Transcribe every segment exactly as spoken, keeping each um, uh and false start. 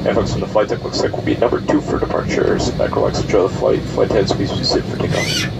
Airbox from the flight deck looks like will be number two for departure. Sit back, relax, enjoy the flight. Flight heads, please be sit for takeoff.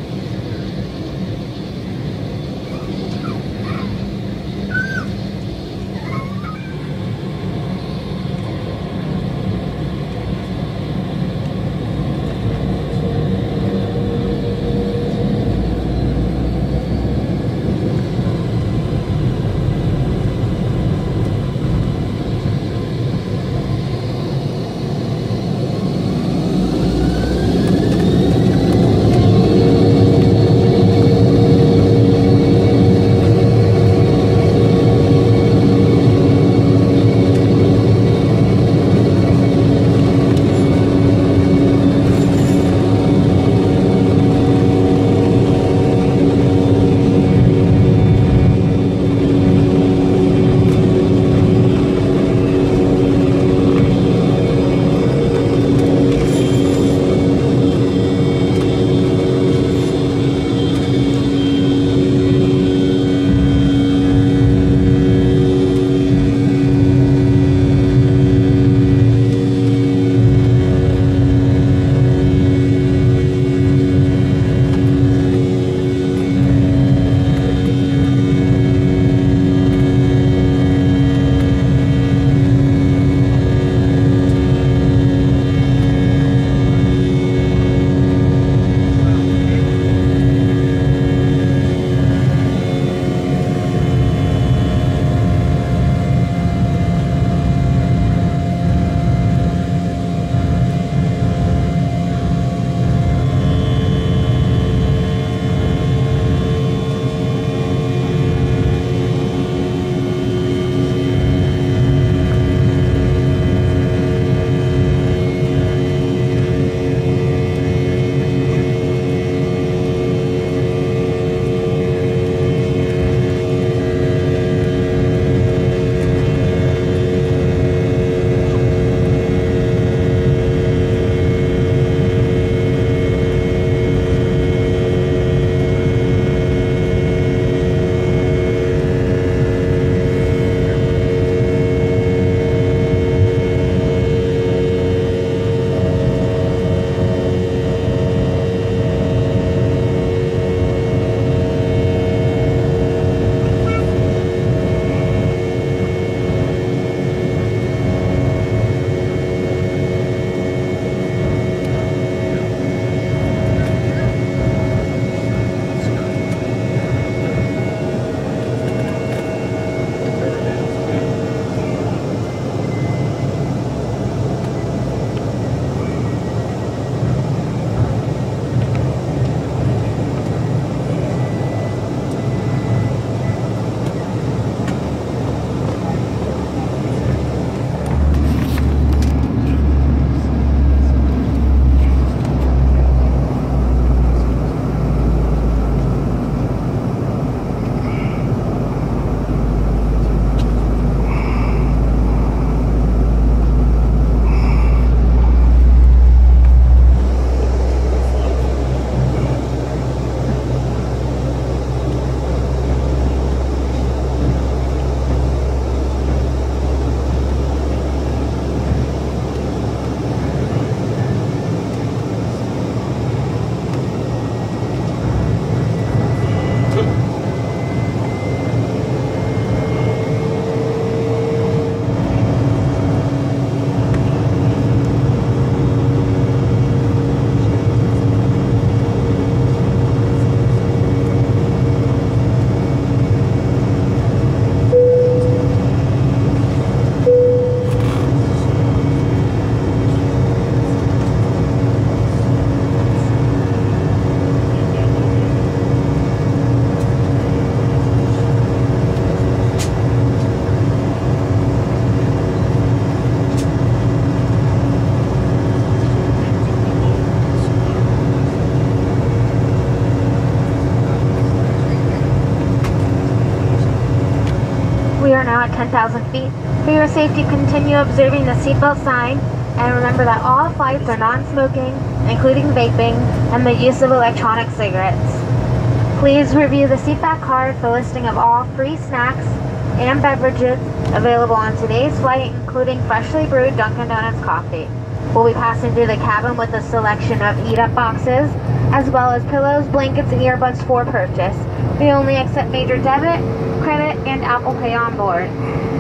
now at ten thousand feet. For your safety, continue observing the seatbelt sign, and remember that all flights are non-smoking, including vaping, and the use of electronic cigarettes. Please review the seatback card for listing of all free snacks, and beverages available on today's flight, including freshly brewed Dunkin' Donuts coffee. We'll be passing through the cabin with a selection of eat-up boxes, as well as pillows, blankets, and earbuds for purchase. We only accept major debit, credit, and Apple Pay on board.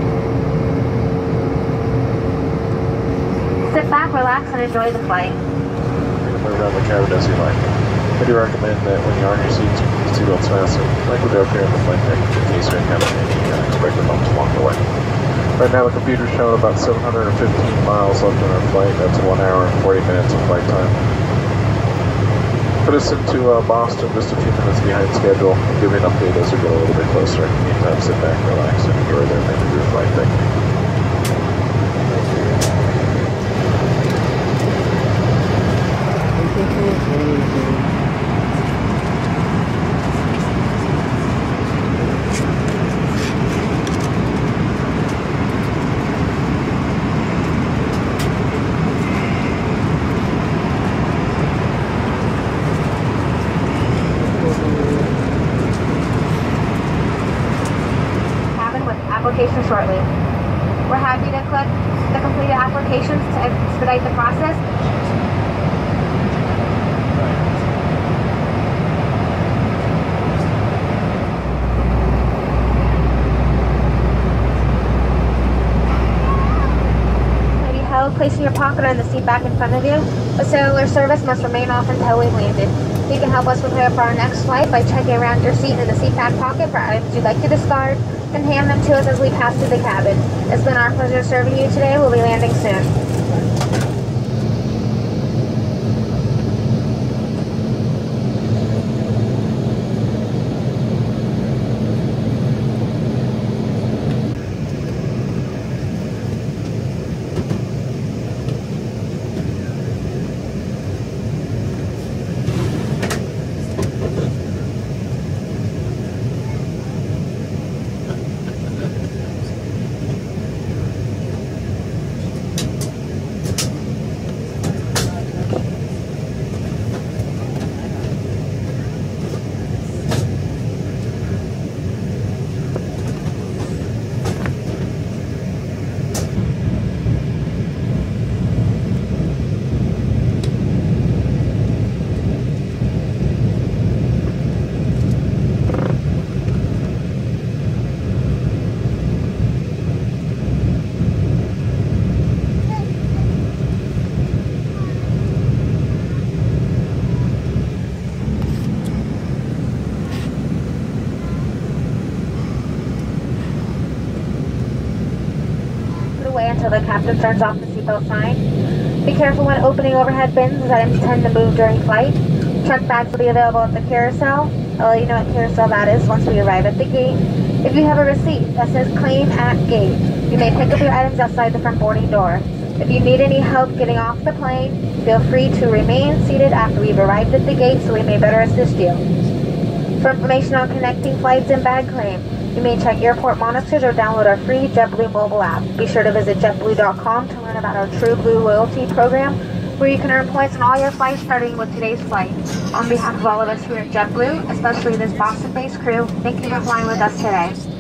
Sit back, relax, and enjoy the flight. You can move around the cabin as you like. I do recommend that when you're on your seats, keep the seatbelts fastened, like we do up here in the flight deck, in case we encounter any unexpected bumps along the way. Right now the computer's showing about seven hundred fifteen miles left on our flight. That's one hour and forty minutes of flight time. Put us into uh, Boston just a few minutes behind schedule. I'll give you an update as we get a little bit closer. In the meantime, sit back, relax, and enjoy the remainder of your flight. Thank you. Application shortly. We're happy to click the completed applications to expedite the process. May be held, placed in your pocket or in the seat back in front of you. The cellular service must remain off until we've landed. You can help us prepare for our next flight by checking around your seat in the seat back pocket for items you'd like to discard, and hand them to us as we pass through the cabin. It's been our pleasure serving you today. We'll be landing soon. Until the captain turns off the seatbelt sign. Be careful when opening overhead bins, as items tend to move during flight. Check bags will be available at the carousel. I'll let you know what carousel that is once we arrive at the gate. If you have a receipt that says claim at gate, you may pick up your items outside the front boarding door. If you need any help getting off the plane, feel free to remain seated after we've arrived at the gate so we may better assist you. For information on connecting flights and bag claim, you may check airport monitors or download our free JetBlue mobile app. Be sure to visit jet blue dot com to learn about our TrueBlue loyalty program, where you can earn points on all your flights starting with today's flight. On behalf of all of us here at JetBlue, especially this Boston-based crew, thank you for flying with us today.